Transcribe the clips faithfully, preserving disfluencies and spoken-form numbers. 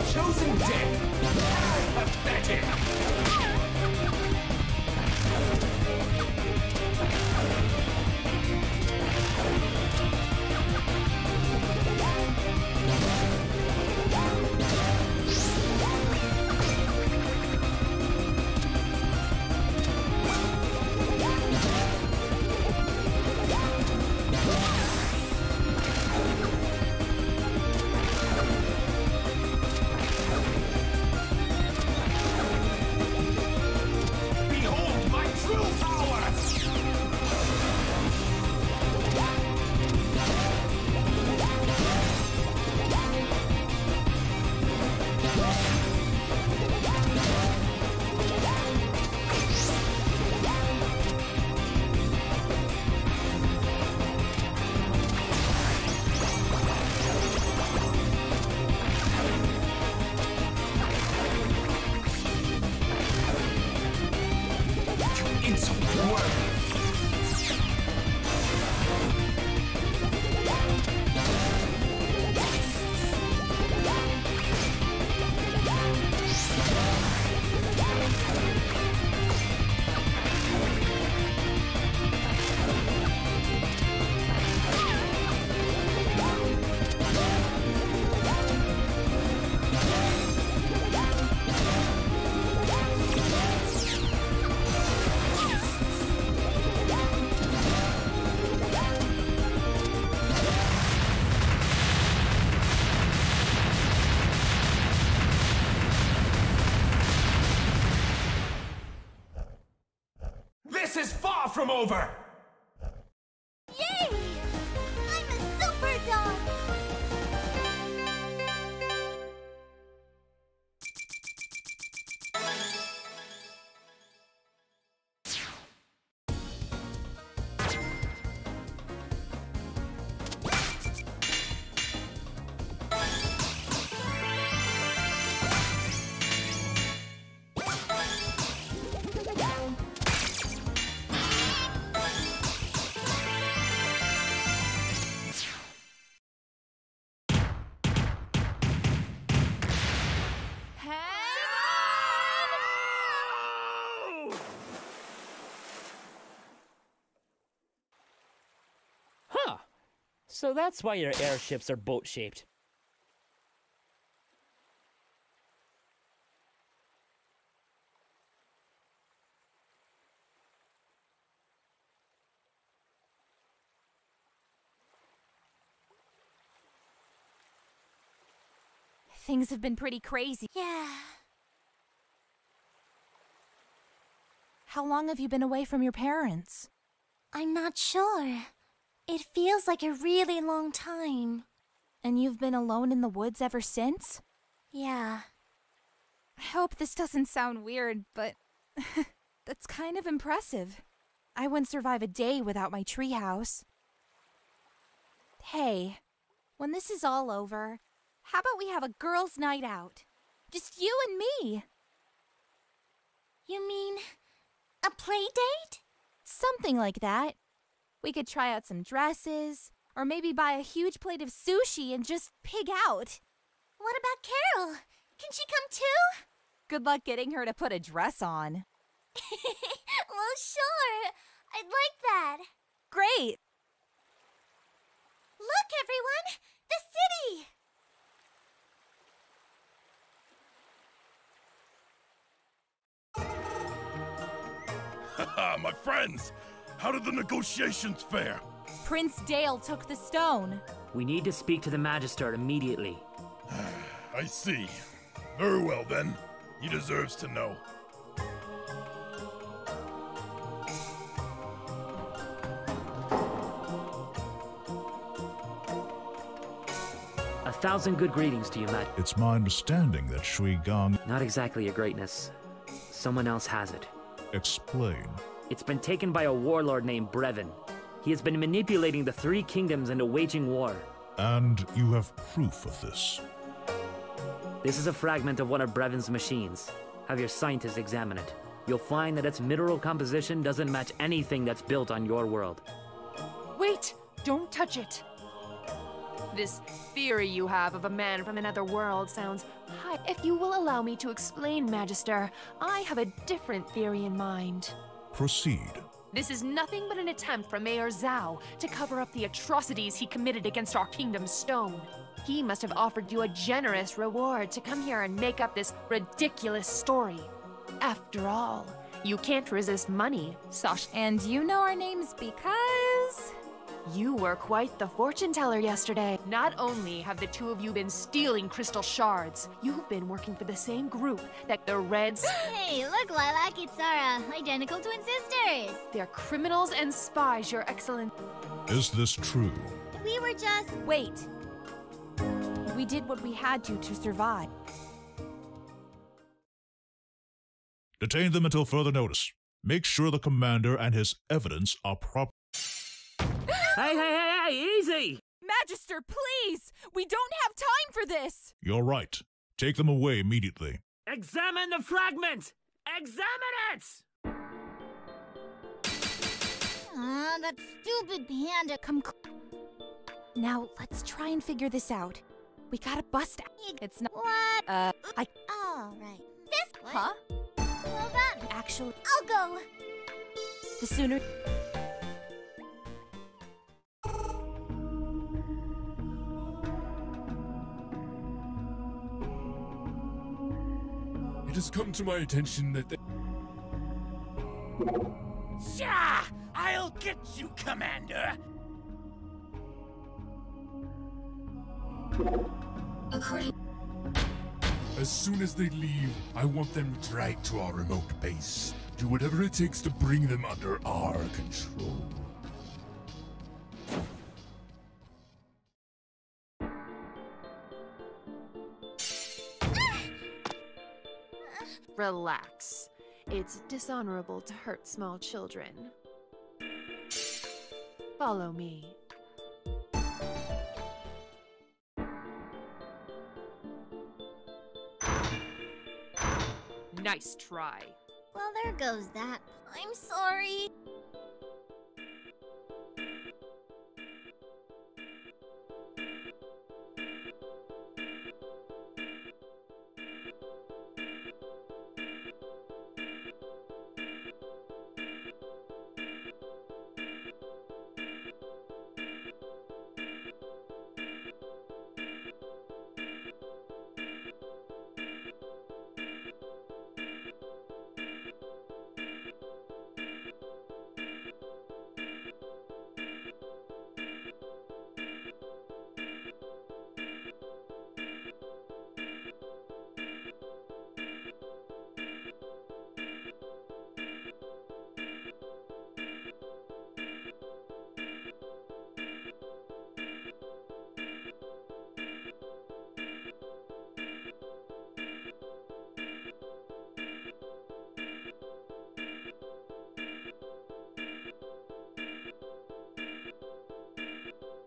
Chosen death! Pathetic! This is far from over! Yay! I'm a super dog! Huh. So that's why your airships are boat-shaped. Things have been pretty crazy. Yeah. How long have you been away from your parents? I'm not sure. It feels like a really long time. And you've been alone in the woods ever since? Yeah. I hope this doesn't sound weird, but that's kind of impressive. I wouldn't survive a day without my treehouse. Hey, when this is all over, how about we have a girls' night out? Just you and me. You mean a play date? Something like that. We could try out some dresses, or maybe buy a huge plate of sushi and just pig out. What about Carol? Can she come too? Good luck getting her to put a dress on. Well, sure. I'd like that. Great! Look, everyone! The city! Haha, my friends! How did the negotiations fare? Prince Dale took the stone. We need to speak to the Magister immediately. I see. Very well, then. He deserves to know. A thousand good greetings to you, Matt. It's my understanding that Shui Gong... Not exactly, Your Greatness. Someone else has it. Explain. It's been taken by a warlord named Brevin. He has been manipulating the three kingdoms into waging war. And you have proof of this? This is a fragment of one of Brevin's machines. Have your scientists examine it. You'll find that its mineral composition doesn't match anything that's built on your world. Wait! Don't touch it! This theory you have of a man from another world sounds high. If you will allow me to explain, Magister, I have a different theory in mind. Proceed. This is nothing but an attempt from Mayor Zhao to cover up the atrocities he committed against our kingdom's stone. He must have offered you a generous reward to come here and make up this ridiculous story. After all, you can't resist money, Sasha. And you know our names because... You were quite the fortune teller yesterday. Not only have the two of you been stealing crystal shards, you've been working for the same group that the Reds... Hey, look, Lilac, it's our uh, identical twin sisters. They're criminals and spies, Your Excellency. Is this true? We were just... Wait. We did what we had to to survive. Detain them until further notice. Make sure the commander and his evidence are proper. Hey, hey, hey, hey, easy! Magister, please! We don't have time for this! You're right. Take them away immediately. Examine the fragment! Examine it! Aw, that stupid panda. Come cl- Now, let's try and figure this out. We gotta bust out. It's not- What? Uh, I- All right. This one? Huh? Well done. Actually, I'll go. the sooner- It has come to my attention that they... Sha! I'll get you, Commander! As soon as they leave, I want them dragged to our remote base. Do whatever it takes to bring them under our control. Relax. It's dishonorable to hurt small children. Follow me. Nice try. Well, there goes that. I'm sorry.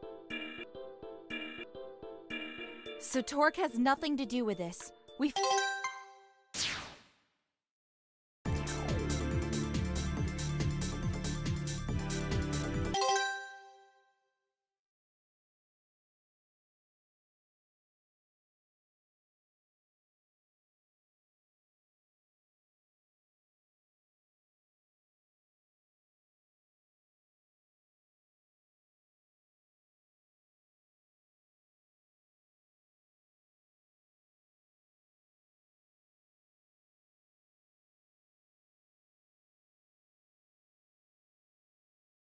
So Torque has nothing to do with this. We f-